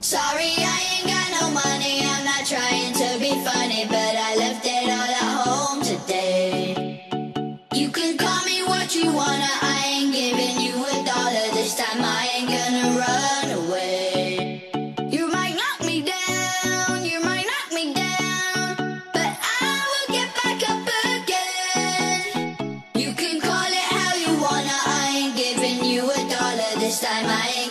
Sorry, I ain't got no money, I'm not trying to be funny, but I left it all at home today. You can call me what you wanna, I ain't giving you $1 this time, I ain't gonna run away. You might knock me down, you might knock me down, but I will get back up again. You can call it how you wanna, I ain't giving you $1 this time, I ain't